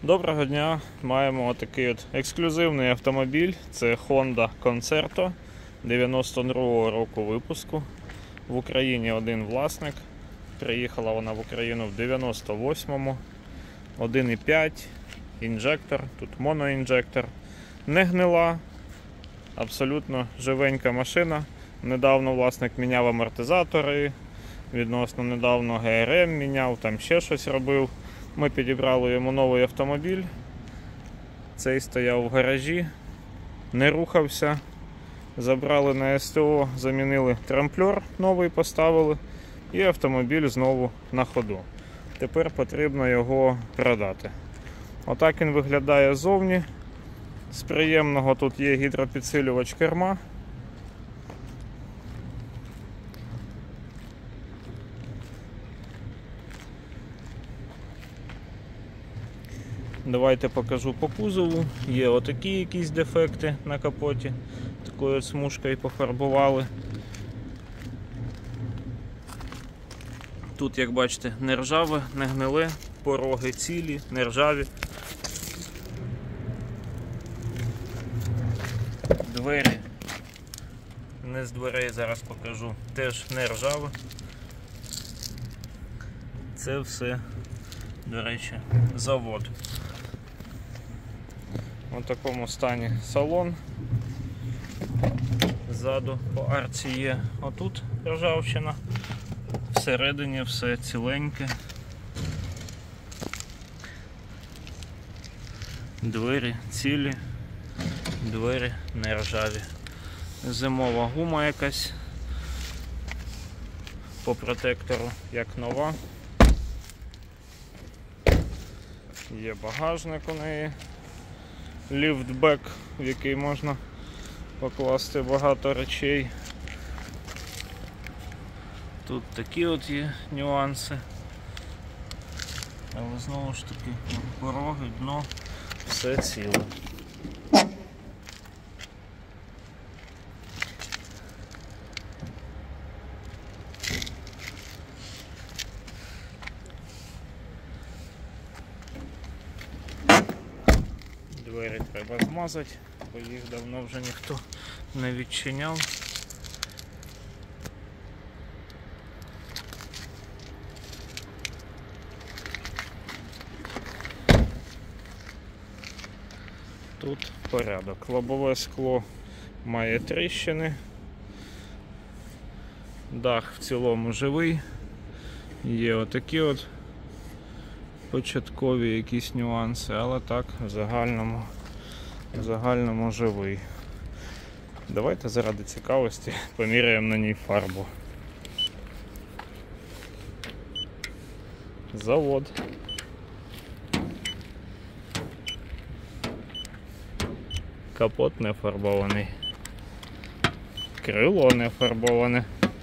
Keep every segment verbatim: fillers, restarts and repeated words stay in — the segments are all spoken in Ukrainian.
Доброго дня! Маємо отакий от ексклюзивний автомобіль. Це Honda Concerto дев'яносто другого року випуску. В Україні один власник. Приїхала вона в Україну в дев'яносто восьмому. один і п'ять, інжектор, тут моноінжектор. Не гнила, абсолютно живенька машина. Недавно власник міняв амортизатори, відносно недавно ге ер ем міняв, там ще щось робив. Ми підібрали йому новий автомобіль. Цей стояв в гаражі, не рухався. Забрали на ес те о, замінили трамплер, новий поставили, і автомобіль знову на ходу. Тепер потрібно його продати. Отак він виглядає ззовні. З приємного тут є гідропідсилювач керма. Давайте покажу по кузову. Є отакі якісь дефекти на капоті. Такою смужкою пофарбували. Тут, як бачите, не ржаве, не гниле, пороги цілі, не ржаві. Двері, не з дверей зараз покажу, теж не ржаве. Це все, до речі, завод. У такому стані салон. Ззаду по арці є отут ржавчина. Всередині все ціленьке. Двері цілі, двері не ржаві. Зимова гума якась по протектору, як нова. Є багажник у неї. Ліфтбек, в який можна покласти багато речей. Тут такі от є нюанси. Але знову ж таки, пороги, дно, все ціле. Двері треба змазати, бо їх давно вже ніхто не відчиняв. Тут порядок. Лобове скло має тріщини. Дах в цілому живий. Є отакі от початкові якісь нюанси, але так, в загальному, в загальному живий. Давайте заради цікавості поміряємо на ній фарбу. Завод. Капот не фарбований. Крило не фарбоване.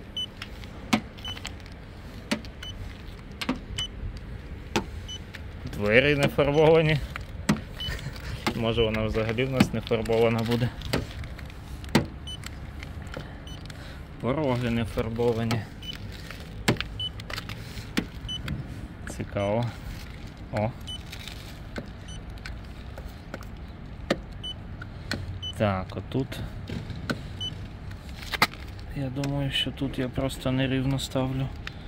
Двері не фарбовані. Може вона взагалі в нас не фарбована буде. Пороги не фарбовані. Цікаво. О. Так, отут. Я думаю, що тут я просто нерівно ставлю.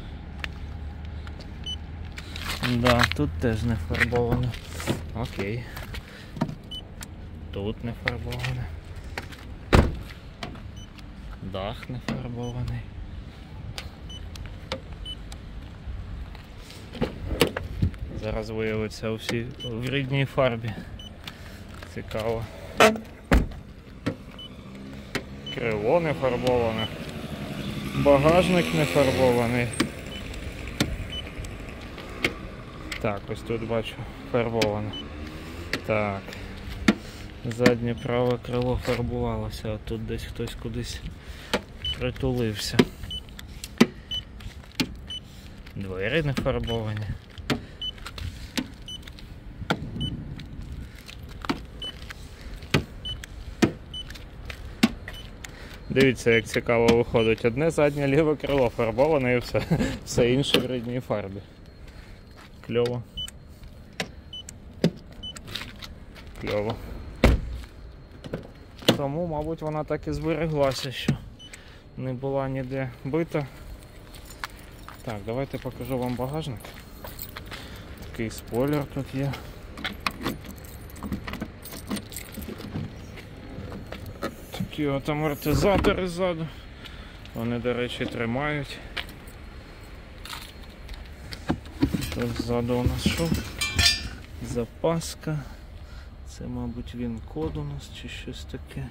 Да, тут теж не фарбовано. Окей. Тут не фарбоване. Дах не фарбований. Зараз виявиться усі в рідній фарбі. Цікаво. Крило не фарбоване. Багажник не фарбований. Так, ось тут бачу фарбоване. Так. Заднє праве крило фарбувалося, а тут десь хтось кудись притулився. Двері не фарбовані. Дивіться, як цікаво виходить. Одне заднє ліве крило фарбоване і все, все інше в рідній фарбі. Кльово. кльово. Тому, мабуть, вона так і збереглася, що не була ніде бита. Так, давайте покажу вам багажник. Такий спойлер тут є. Такі от амортизатори ззаду. Вони, до речі, тримають. Тут ззаду у нас що? Запаска. Це, мабуть, він код у нас чи щось таке.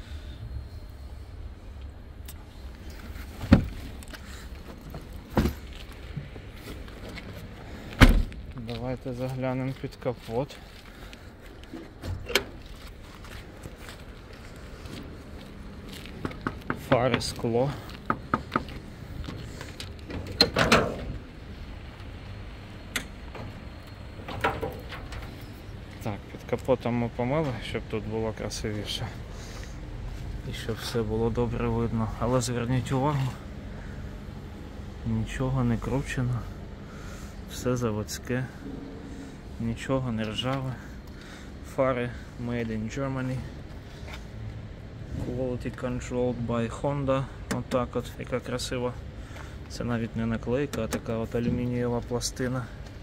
Давайте заглянемо під капот. Фари, скло. Так, під капотом ми помили, щоб тут було красивіше. І щоб все було добре видно. Але зверніть увагу, нічого не кручено. Все заводське, нічого не ржаве. Фари made in Germany. Quality controlled by Honda. Отак от, яка красива. Це навіть не наклейка, а така от алюмінієва пластина.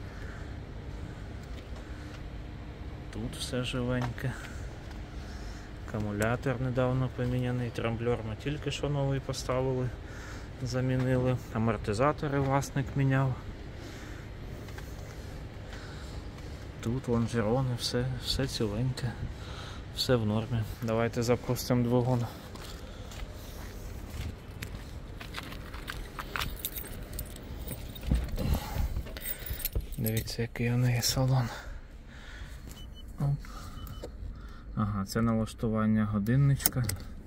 Тут все живеньке. Акумулятор недавно поміняний, трамблер ми тільки що новий поставили, замінили. Амортизатори власник міняв. Тут лонжерони, все, все ціленьке, все в нормі. Давайте запустимо двигун. Дивіться, який у неї салон. Ага, це налаштування годинничка.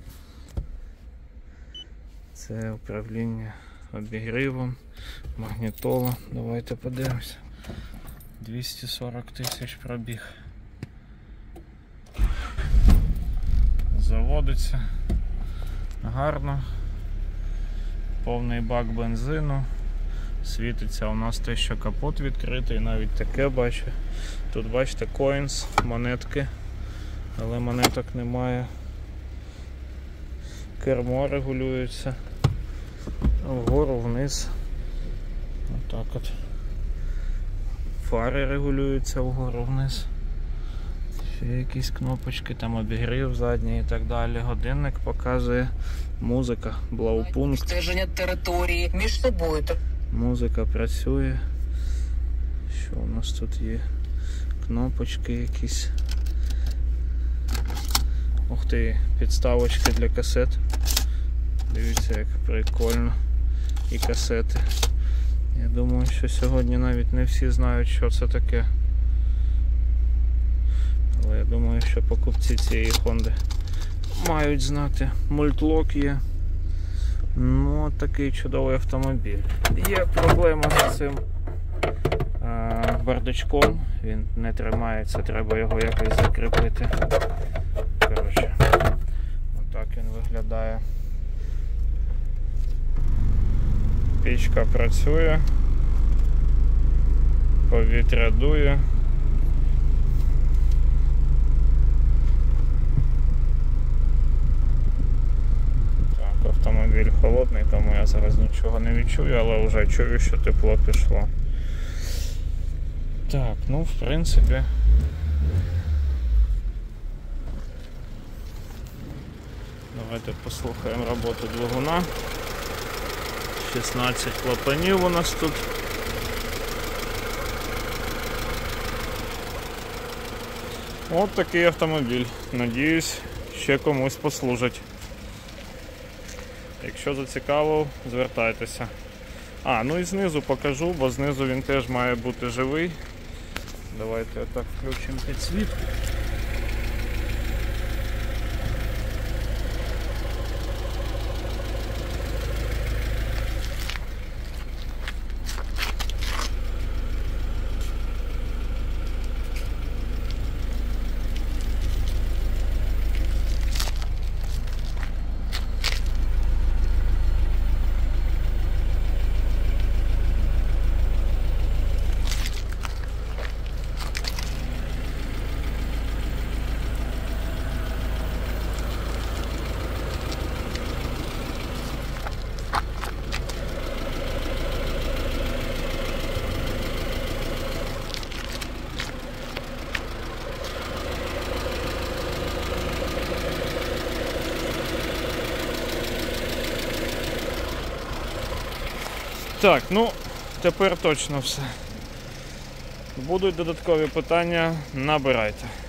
Це управління обігрівом, магнітола. Давайте подивимося. двісті сорок тисяч пробіг. Заводиться гарно. Повний бак бензину. Світиться у нас те, що капот відкритий, навіть таке бачу. Тут бачите coins, монетки, але монеток немає. Кермо регулюється вгору, вниз. Отак от. Фари регулюються вгору, вниз. Ще якісь кнопочки, там обігрів задній і так далі. Годинник показує. Музика, блаупункт. Стеження території між собою. Музика працює. Що у нас тут є? Кнопочки якісь. Ух ти, підставочки для касет. Дивіться, як прикольно. І касети. Я думаю, що сьогодні навіть не всі знають, що це таке. Але я думаю, що покупці цієї Хонди мають знати. Мультлок є. Ну, от такий чудовий автомобіль. Є проблема з цим а, бардачком. Він не тримається, треба його якось закріпити. Коротше, отак він виглядає. Пічка працює, повітря дує. Так, автомобіль холодний, тому я зараз нічого не відчую, але вже чую, що тепло пішло. Так, ну в принципі давайте послухаємо роботу двигуна. шістнадцять клапанів у нас тут. От такий автомобіль. Надіюсь, ще комусь послужить. Якщо зацікавив, звертайтеся. А, ну і знизу покажу, бо знизу він теж має бути живий. Давайте отак включимо підсвітку. Так, ну, тепер точно все. Будуть додаткові питання, набирайте.